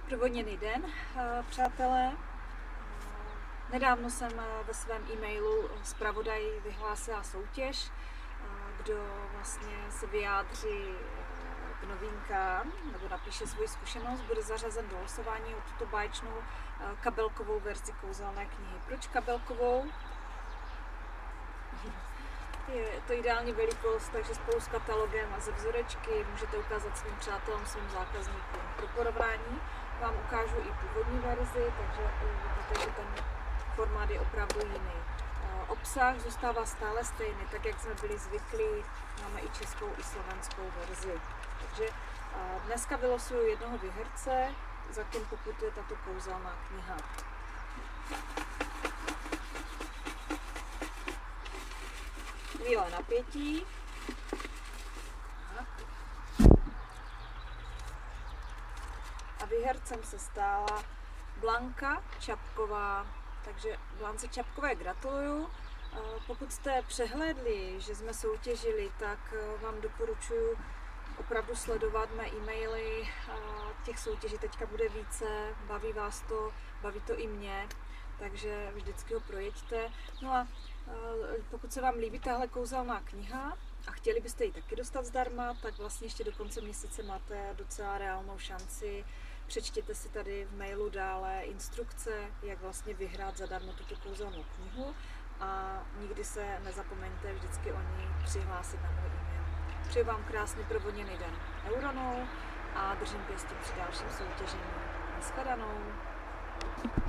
Provodněný den, přátelé. Nedávno jsem ve svém e-mailu zpravodaj vyhlásila soutěž, kdo vlastně se vyjádří k novinkám nebo napíše svoji zkušenost, bude zařazen do losování o tuto báječnou kabelkovou verzi kouzelné knihy. Proč kabelkovou? Je to ideální velikost, takže spolu s katalogem a ze vzorečky můžete ukázat svým přátelům, svým zákazníkům. Pro porovnání vám ukážu i původní verzi, takže vidíte, že ten formát je opravdu jiný. Obsah zůstává stále stejný, tak jak jsme byli zvyklí, máme i českou, i slovenskou verzi. Takže dneska vylosuju jednoho výherce, za kým poputuje tato kouzelná kniha. Chvíle napětí. A výhercem se stala Blanka Čapková. Takže Blance Čapkové gratuluju. Pokud jste přehlédli, že jsme soutěžili, tak vám doporučuji opravdu sledovat mé e-maily. Těch soutěží teďka bude více, baví vás to, baví to i mě, takže vždycky ho projeďte. No a pokud se vám líbí tahle kouzelná kniha a chtěli byste ji taky dostat zdarma, tak vlastně ještě do konce měsíce máte docela reálnou šanci. Přečtěte si tady v mailu dále instrukce, jak vlastně vyhrát zadarmo tuto kouzelnou knihu a nikdy se nezapomeňte vždycky o ní přihlásit na můj e-mail. Přeju vám krásný provodněný den Euronou a držím pěstí při dalším soutěžení. Naschledanou.